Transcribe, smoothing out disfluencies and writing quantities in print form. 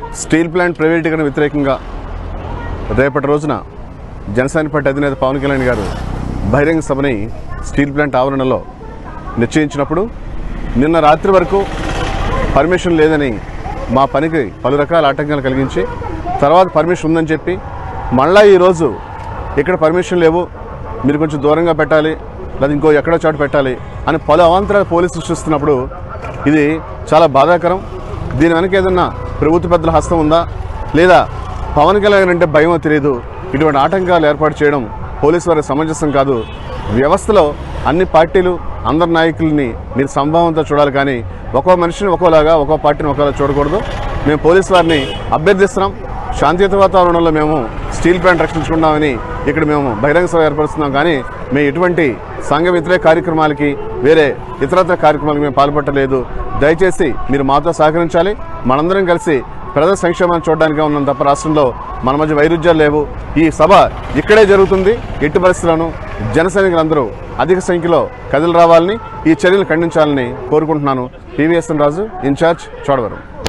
Steel plant ప్రైవేటీకరణ వ్యతిరేకంగా రేపటి రోజున జనసేన పార్టీ అధినేత పవన్ కళ్యాణ్ గారు బహిరంగ సభని స్టీల్ ప్లాంట్ ఆవరణలో నిశ్చయించినప్పుడు నిన్న రాత్రి వరకు పర్మిషన్ లేదని మా పనికి పలు రకాల ఆటంకాలు కలిగించి తర్వాత పర్మిషన్ ఉందని చెప్పి మళ్ళీ ఈరోజు ఇక్కడ పర్మిషన్ లేవు, మీరు కొంచెం దూరంగా పెట్టాలి లేదా ఇంకో ఎక్కడో చోట పెట్టాలి అని పలు అవాంతరాలు పోలీసులు సృష్టిస్తున్నప్పుడు ఇది చాలా బాధాకరం. దీని వెనక ఏదన్నా ప్రభుత్వ పెద్దల హస్తం ఉందా లేదా పవన్ కళ్యాణ్ అంటే భయమో తెలియదు. ఇటువంటి ఆటంకాలు ఏర్పాటు చేయడం పోలీసు వారి సమంజసం కాదు. వ్యవస్థలో అన్ని పార్టీలు అందరి నాయకుల్ని మీరు సంభావంతో చూడాలి, కానీ ఒక్కో మనిషిని ఒక్కోలాగా ఒక్కో పార్టీని ఒక్కోలా చూడకూడదు. మేము పోలీసు వారిని అభ్యర్థిస్తున్నాం. శాంతియుత వాతావరణంలో మేము స్టీల్ ప్లాంట్ రక్షించుకున్నామని ఇక్కడ మేము బహిరంగ సభ ఏర్పరుస్తున్నాం, కానీ మేము ఎటువంటి సంఘ వ్యతిరేక కార్యక్రమాలకి వేరే ఇతరత్ర కార్యక్రమాలకు మేము పాల్పట్టలేదు. దయచేసి మీరు మాతో సహకరించాలి. మనందరం కలిసి ప్రజా సంక్షేమాన్ని చూడడానికే ఉన్నాం తప్ప రాష్ట్రంలో మన మధ్య వైరుధ్యాలు లేవు. ఈ సభ ఇక్కడే జరుగుతుంది. ఎట్టి పరిస్థితులను జన సైనికులందరూ అధిక సంఖ్యలో కదిలి రావాలని, ఈ చర్యలు ఖండించాలని కోరుకుంటున్నాను. PVSN Raju, in charge, Chodavaram.